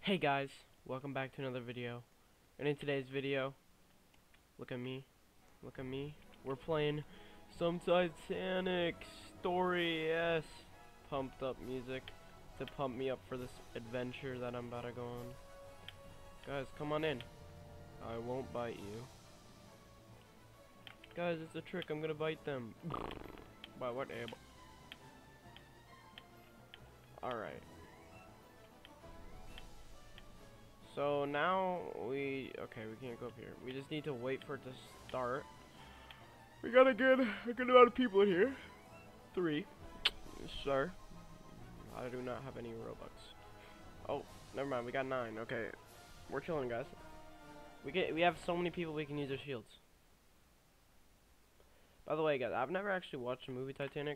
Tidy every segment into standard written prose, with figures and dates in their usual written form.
Hey guys, welcome back to another video. And in today's video, look at me, we're playing some Titanic story, yes. Pumped up music to pump me up for this adventure that I'm about to go on. Guys, come on in. I won't bite you. Guys, it's a trick, I'm gonna bite them. By what able? Alright. So now we can't go up here. We just need to wait for it to start. We gotta get a good amount of people in here. 3. Sure. I do not have any Robux. Oh, never mind, we got 9. Okay. We're chilling, guys. We have so many people we can use our shields. By the way, guys, I've never actually watched the movie Titanic.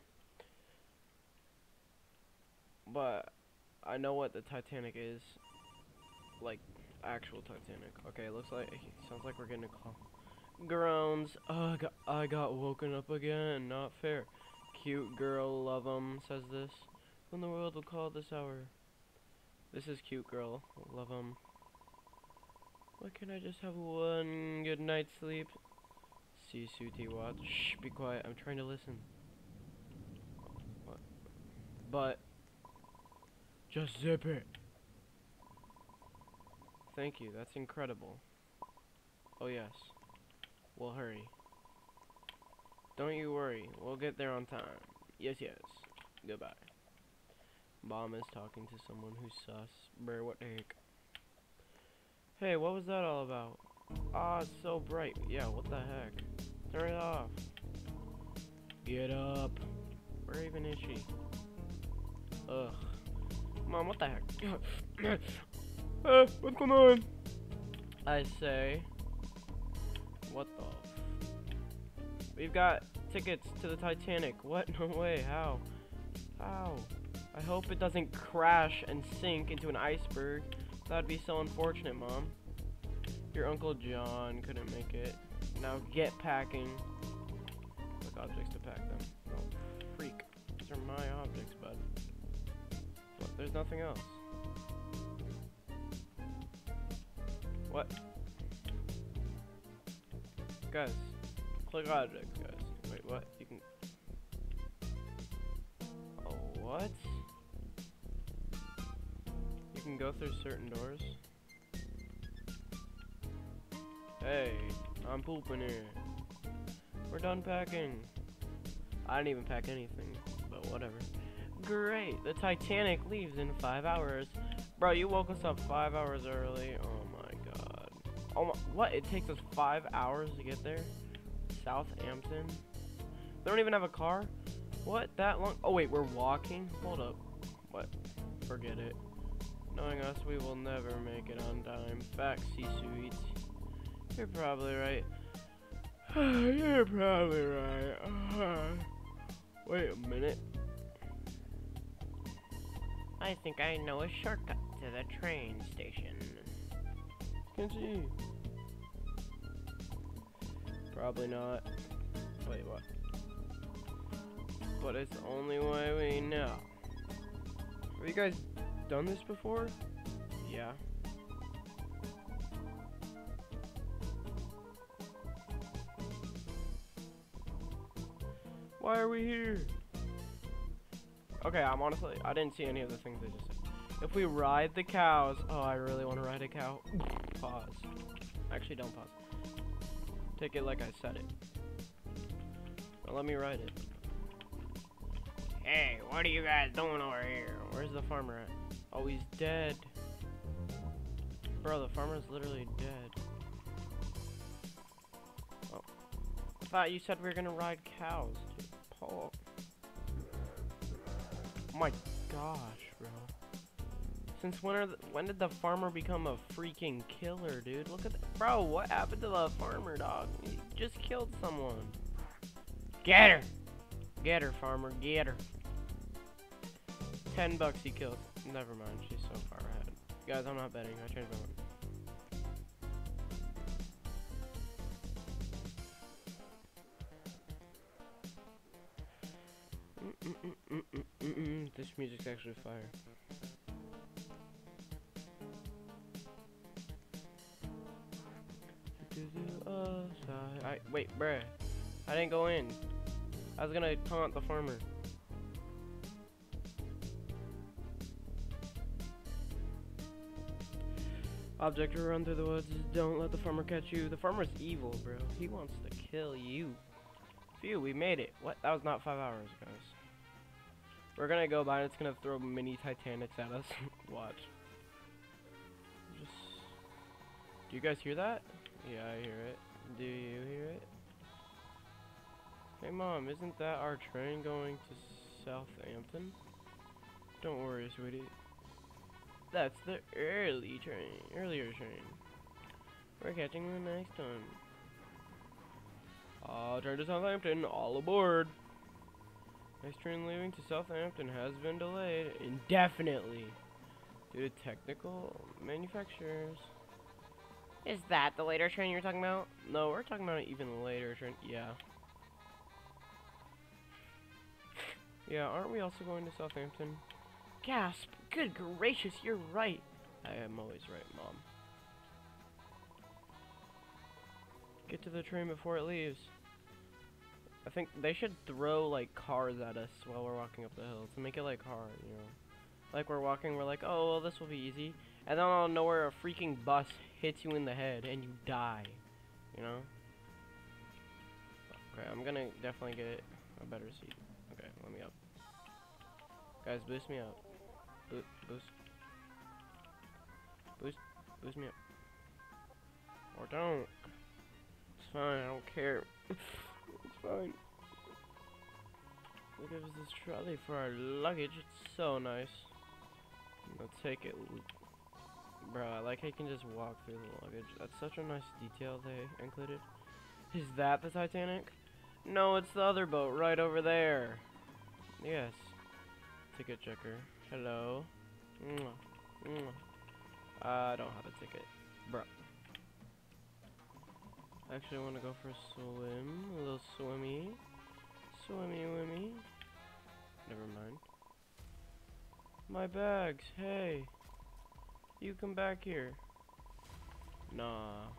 But I know what the Titanic is. Like actual Titanic. Okay, it sounds like we're getting a call. Groans. I got woken up again. Not fair. Cute girl, love 'em, says this. When the world will call this hour. This is cute girl, love 'em. Why can't I just have one good night's sleep? See Suti watch. Shh, be quiet. I'm trying to listen. What? But just zip it. Thank you, that's incredible. Oh yes, we'll hurry. Don't you worry, we'll get there on time. Yes, yes. Goodbye. Mom is talking to someone who's sus. Brr, what the heck? Hey, what was that all about? Ah, it's so bright. Yeah, what the heck? Turn it off. Get up. Where even is she? Ugh. Mom, what the heck? What's going on? I say, what the We've got tickets to the Titanic. What? No way. How? How? I hope it doesn't crash and sink into an iceberg. That'd be so unfortunate, Mom. Your Uncle John couldn't make it. Now get packing. Like objects to pack them. Oh, freak. These are my objects, bud. But there's nothing else. What? Guys, click objects, guys. Wait, what? You can... Oh, what? You can go through certain doors? Hey, I'm pooping here. We're done packing. I didn't even pack anything, but whatever. Great, the Titanic leaves in 5 hours. Bro, you woke us up 5 hours early. Oh my god. Oh my, what? It takes us 5 hours to get there? Southampton? They don't even have a car? What? That long? Oh wait, we're walking? Hold up. What? Forget it. Knowing us, we will never make it on time. Facts, C-Suite. You're probably right. You're probably right. Wait a minute. I think I know a shortcut to the train station. Can she? Probably not. Wait, what? But it's the only way we know. Have you guys done this before? Yeah. Why are we here? Okay, I didn't see any of the things they just said. If we ride the cows, oh, I really want to ride a cow. Pause. Actually, don't pause. Take it like I said it. Now let me ride it. Hey, what are you guys doing over here? Where's the farmer at? Oh, he's dead. Bro, the farmer's literally dead. Oh. I thought you said we were gonna ride cows, dude. Paul. Oh my gosh, bro. Since when did the farmer become a freaking killer, dude? Look at that. Bro, what happened to the farmer, dog? He just killed someone. Get her! Get her, farmer, get her. $10 he killed. Never mind, she's so far ahead. Guys, I'm not betting. I changed my mind. This music's actually fire. Wait, bruh. I didn't go in. I was gonna taunt the farmer. Object run through the woods. Don't let the farmer catch you. The farmer's evil, bro. He wants to kill you. Phew, we made it. What? That was not 5 hours, guys. We're gonna go by and it's gonna throw mini Titanics at us. Watch. Just... Do you guys hear that? Yeah, I hear it. Do you hear it? Hey, Mom, isn't that our train going to Southampton? Don't worry, sweetie. That's the earlier train. We're catching the next one. Train to Southampton, all aboard. Next train leaving to Southampton has been delayed indefinitely due to technical manufacturers. Is that the later train you're talking about? No, we're talking about an even later train. Yeah. Yeah, aren't we also going to Southampton? Gasp! Good gracious, you're right. I am always right, Mom. Get to the train before it leaves. I think they should throw, like, cars at us while we're walking up the hill to make it, like, hard, you know? Like, we're walking, we're like, oh, well, this will be easy. And then out of nowhere, a freaking bus hits you in the head and you die, you know? Okay, I'm gonna definitely get a better seat. Okay, let me up. Guys, boost me up. Boost me up. Or don't. It's fine, I don't care. It's fine. They give us this trolley for our luggage. It's so nice. I'll take it. Bro, I like how you can just walk through the luggage. That's such a nice detail they included. Is that the Titanic? No, it's the other boat right over there. Yes. Ticket checker. Hello. Mwah. Mwah. I don't have a ticket. Bro. Actually, I want to go for a swim. A little swimmy. Swimmy-wimmy. Never mind. My bags. Hey. You come back here. Nah.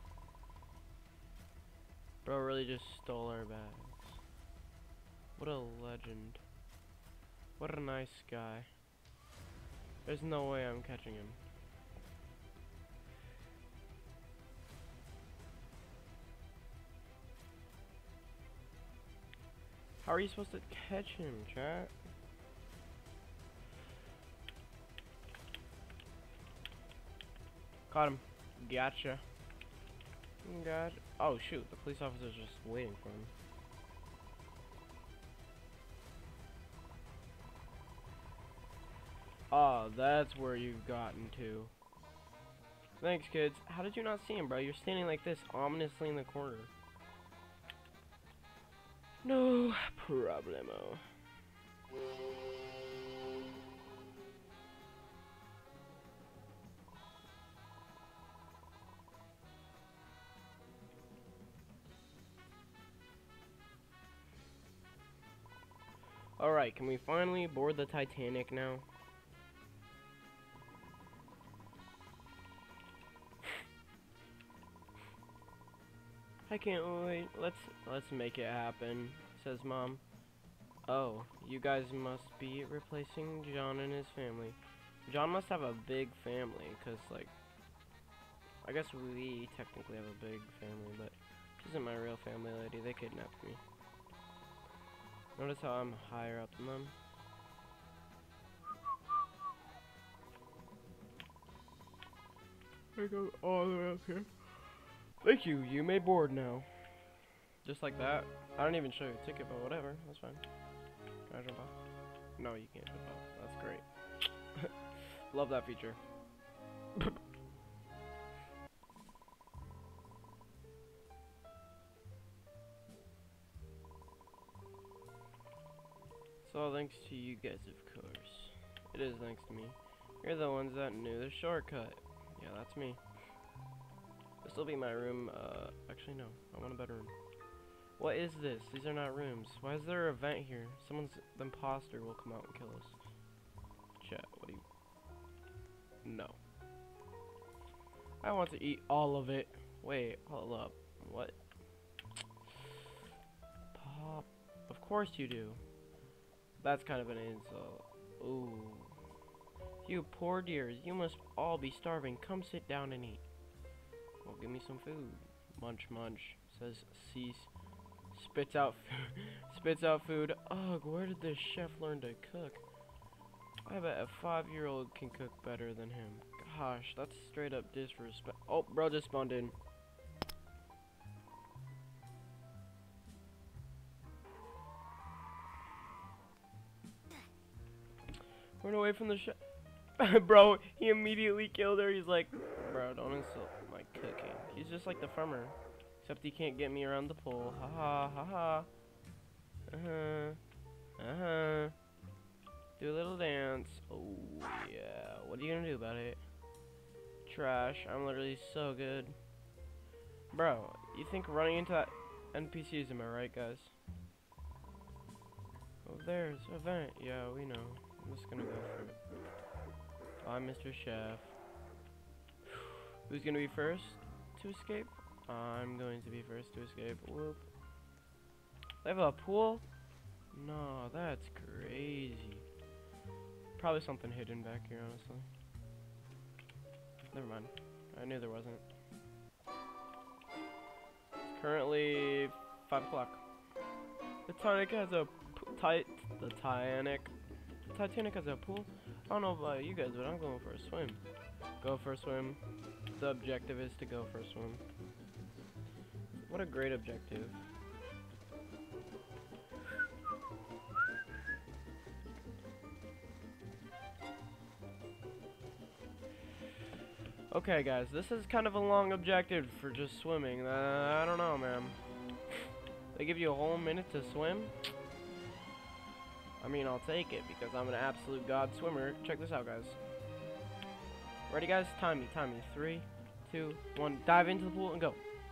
Bro really just stole our bags. What a legend. What a nice guy. There's no way I'm catching him. How are you supposed to catch him, chat? Caught him. Gotcha. Gotcha. Oh shoot, the police officer's just waiting for him. Oh, that's where you've gotten to. Thanks, kids. How did you not see him, bro? You're standing like this, ominously in the corner. No problemo. Alright, can we finally board the Titanic now? I can't wait. Let's make it happen, says Mom. Oh, you guys must be replacing John and his family. John must have a big family, cause like, I guess we technically have a big family, but this isn't my real family, lady. They kidnapped me. Notice how I'm higher up than them. I go all the way up here. Thank you, you may board now. Just like that. I don't even show you a ticket, but whatever, that's fine. Can I jump off? No, you can't jump off. That's great. Love that feature. It's all thanks to you guys, of course. It is thanks to me. You're the ones that knew the shortcut. Yeah, that's me. This will be my room. Actually, no. I want a better room. What is this? These are not rooms. Why is there a vent here? The imposter will come out and kill us. Chat, what do you... No. I want to eat all of it. Wait, hold up. What? course you do. That's kind of an insult. Ooh. You poor dears, you must all be starving. Come sit down and eat. Well, give me some food. Munch, munch. Says cease. Spits out food. Spits out food. Ugh, where did this chef learn to cook? I bet a 5-year-old can cook better than him. Gosh, that's straight up disrespect. Oh, bro just spawned in. Run away from the chef. Bro, he immediately killed her. He's like, bro, don't insult my cooking. He's just like the farmer. Except he can't get me around the pole. Ha ha ha ha. Uh-huh. Do a little dance. Oh, yeah. What are you gonna do about it? Trash. I'm literally so good. Bro, you think running into that NPC is, am I right, guys? Oh, there's a vent. Yeah, we know. I'm just gonna go for it. Bye, Mr. Chef. Who's gonna be first to escape? I'm going to be first to escape. Whoop. They have a pool? No, that's crazy. Probably something hidden back here, honestly. Never mind. I knew there wasn't. It's currently 5 o'clock. The Titanic has a Titanic has a pool. I don't know about you guys, but I'm going for a swim. Go for a swim. The objective is to go for a swim. What a great objective. Okay, guys, this is kind of a long objective for just swimming. I don't know, man. They give you a whole minute to swim? I mean, I'll take it because I'm an absolute god swimmer. Check this out, guys. Ready, guys? Time me. 3, 2, 1. Dive into the pool and go.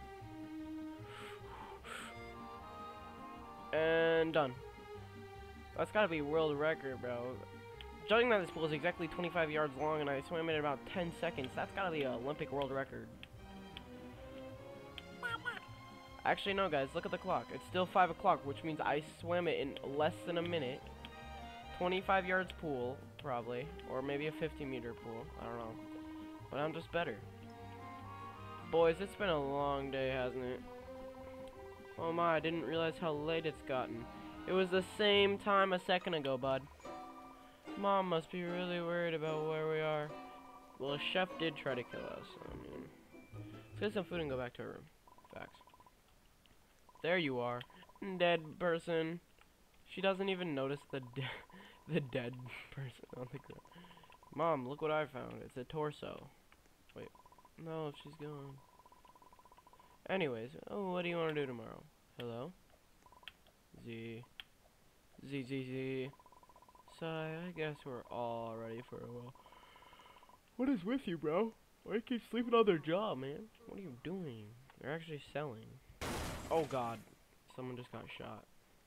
And done. That's gotta be world record, bro. Judging that this pool is exactly 25 yards long and I swam in about 10 seconds, that's gotta be an Olympic world record. Actually, no, guys, look at the clock. It's still 5 o'clock, which means I swam it in less than a minute. 25 yards pool, probably. Or maybe a 50-meter pool. I don't know. But I'm just better. Boys, it's been a long day, hasn't it? Oh my, I didn't realize how late it's gotten. It was the same time a second ago, bud. Mom must be really worried about where we are. Well, a chef did try to kill us. I mean, let's get some food and go back to our room. Facts. There you are, dead person. She doesn't even notice the dead person on the ground. Mom, look what I found. It's a torso. Wait, no, she's gone. Anyways, oh, what do you want to do tomorrow? Hello? Z. Sigh, I guess we're all ready for a while. What is with you, bro? Why do you keep sleeping on their job, man? What are you doing? They're actually selling. Oh god, someone just got shot.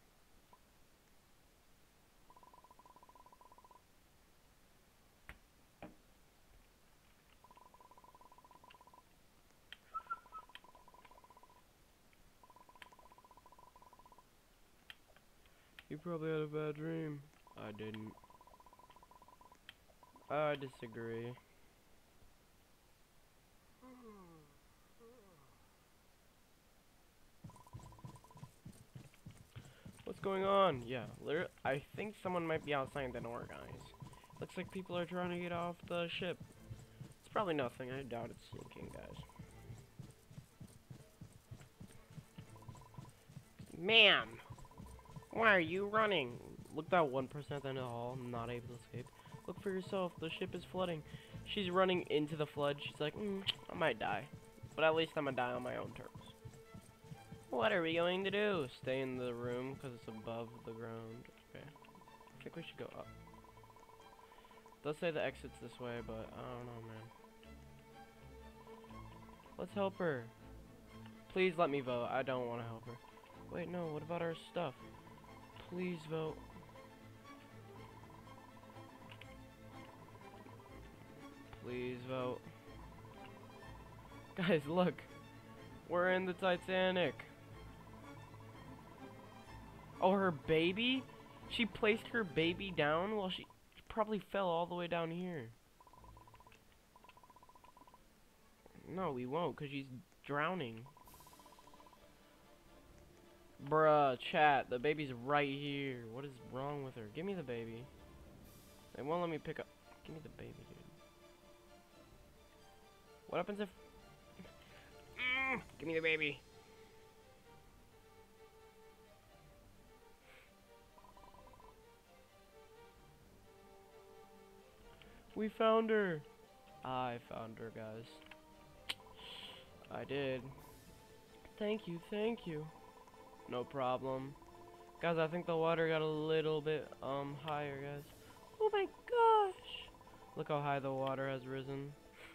You probably had a bad dream. I didn't. I disagree. What's going on? Yeah, literally, I think someone might be outside the door, guys. Looks like people are trying to get off the ship. It's probably nothing. I doubt it's sinking, guys. Ma'am, why are you running? Look, that 1% in the hall, not able to escape. Look for yourself. The ship is flooding. She's running into the flood. She's like, I might die, but at least I'm gonna die on my own terms. What are we going to do? Stay in the room because it's above the ground. Okay. I think we should go up. They'll say the exit's this way, but I don't know, man. Let's help her. Please let me vote. I don't want to help her. Wait, no. What about our stuff? Please vote. Please vote. Guys, look. We're in the Titanic. Oh, her baby? She placed her baby down? Well, she probably fell all the way down here. No, we won't, because she's drowning. Bruh, chat, the baby's right here. What is wrong with her? Give me the baby. They won't let me pick up. Give me the baby, dude. What happens if... give me the baby. We found her. I found her, guys. I did. Thank you, thank you. No problem. Guys, I think the water got a little bit, higher, guys. Oh my gosh! Look how high the water has risen.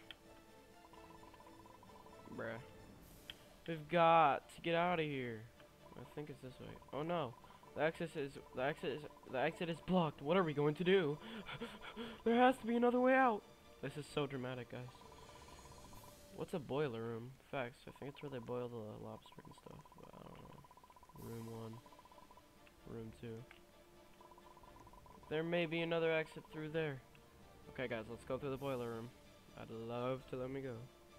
Bruh. We've got to get out of here. I think it's this way. Oh no. The exit is blocked. What are we going to do? There has to be another way out. This is so dramatic, guys. What's a boiler room? Facts. I think it's where they boil the lobster and stuff. But I don't know. Room 1. Room 2. There may be another exit through there. Okay, guys, let's go through the boiler room. I'd love to let me go.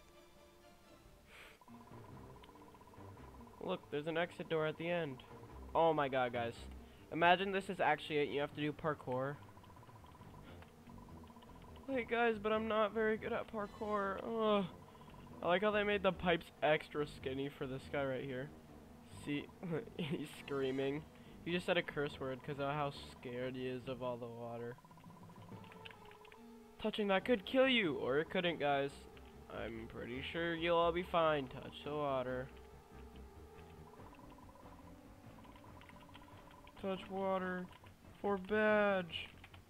Look, there's an exit door at the end. Oh my god, guys. Imagine this is actually it. You have to do parkour. Hey, guys, but I'm not very good at parkour. Ugh. I like how they made the pipes extra skinny for this guy right here. See? He's screaming. He just said a curse word because of how scared he is of all the water. Touching that could kill you, or it couldn't, guys. I'm pretty sure you'll all be fine. Touch the water. Touch water for badge.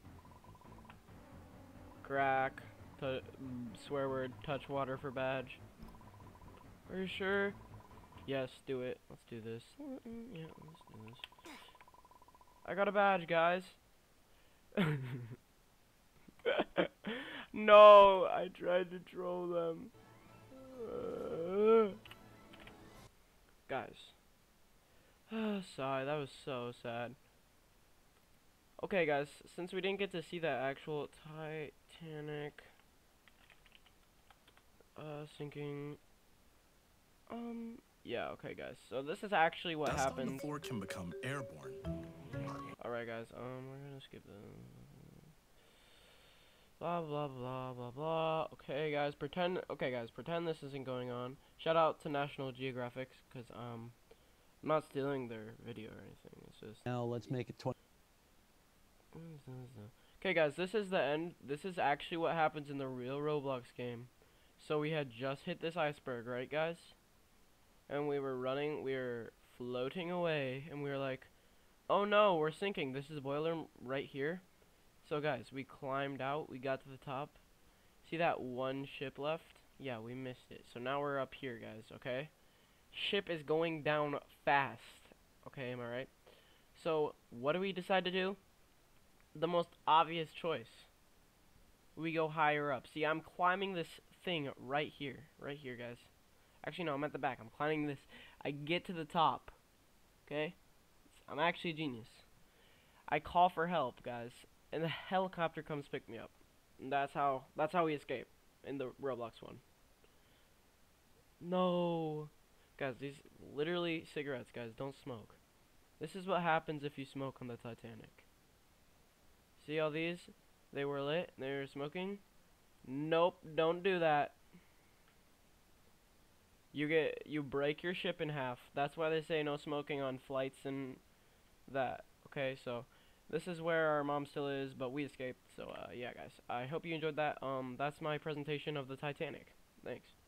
Crack. Swear word. Touch water for badge. Are you sure? Yes, do it. Let's do this. Yeah, let's do this. I got a badge, guys. No, I tried to troll them. Guys. Sigh, that was so sad. Okay, guys, since we didn't get to see that actual Titanic sinking, yeah, okay, guys. So this is actually what happened. Dust on the floor can become airborne. Alright, guys, we're gonna skip the blah blah blah blah blah. Okay, guys, pretend this isn't going on. Shout out to National Geographic, because I'm not stealing their video or anything. It's just now let's make it 20. Okay, guys, this is the end. This is actually what happens in the real Roblox game. So we had just hit this iceberg, right, guys? And we were running, we were floating away, and we were like, oh no, we're sinking. This is boiler right here. So guys, we climbed out, we got to the top. See that one ship left? Yeah, we missed it. So now we're up here, guys, okay? Ship is going down fast. Okay, am I right? So, what do we decide to do? The most obvious choice. We go higher up. See, I'm climbing this thing right here, guys. Actually, no, I'm at the back. I'm climbing this. I get to the top. Okay? I'm actually a genius. I call for help, guys, and the helicopter comes pick me up. And that's how we escape in the Roblox one. No. Guys, these literally cigarettes, guys. Don't smoke. This is what happens if you smoke on the Titanic. See all these? They were lit. They were smoking. Nope, don't do that. You break your ship in half. That's why they say no smoking on flights and that. Okay, so this is where our mom still is, but we escaped. So yeah, guys. I hope you enjoyed that. That's my presentation of the Titanic. Thanks.